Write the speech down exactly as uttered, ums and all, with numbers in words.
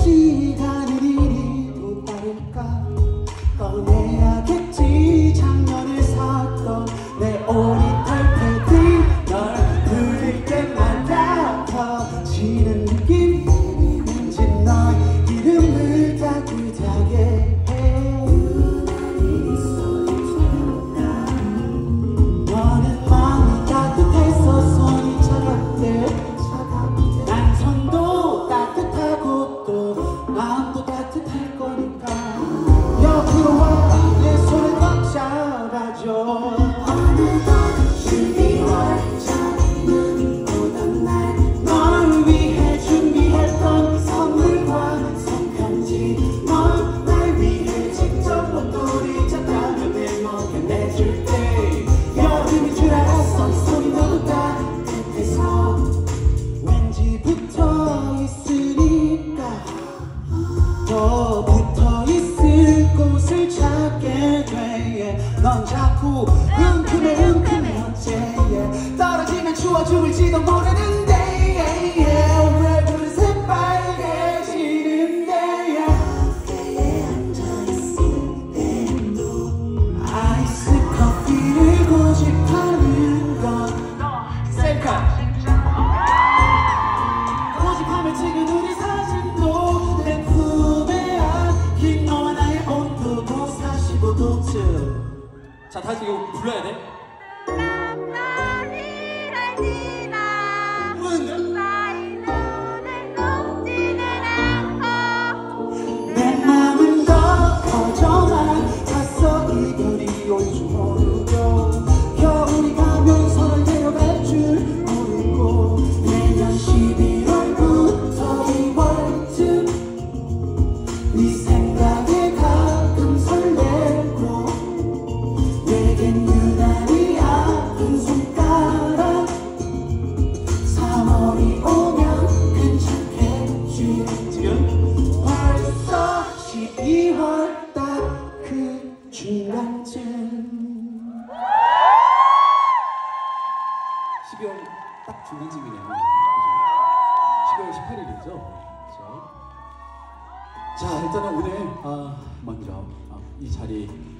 시간은 이리도 빠를까 꺼내야겠지. 작년에 샀던 내 오리털 패딩 널 부를 때마다 터지는 느낌. 왠지 너의 이름을 따뜻하게 해. 너는 마음이 따뜻해서 손이 차갑대. 난 손도 따뜻하고 또 마음도 따뜻할 거니까 옆으로 와 내 손을 꽉 잡아줘. 어느덧 십이월쯤 눈이 오던 날 널 위해 준비했던 선물과 손편지. 넌 날 위해 직접 목도리 짰다면 내 먹여 내줄게. 여름인 줄 알았어. 손이 너무 따뜻해서 왠지 붙어 있으니까 더 붙어 있을 곳을 찾게 돼. 넌 자꾸 은큼해 은큼해 어째 떨어지면 추워 죽을지도 모르는데 왜 그릇에 빨개지는데. 카페에 앉아있을 때도 아이스 커피를 고집하는 건 셀카. 고집하며 찍은 우리 사진도 내 품에 안긴 너와 나의 온도도 사십오 도쯤. 자, 다시 이거 불러야 돼. 내 맘은 더 커져만 탔어. 이별이 올 줄 모르고 겨울이 가면 서로를 데려갈 줄 모르고 내년 십일월부터 이월쯤 네 생각에 가끔 설레고 내겐 유난히 아픈 손가락. 삼월이 오면 괜찮겠지. 지금 벌써 십이월 딱 그 중간쯤. 십이월 딱 중간쯤이네요. 십이월 십팔 일이죠. 그렇죠? 자, 일단은 오늘 아, 먼저 아, 이 자리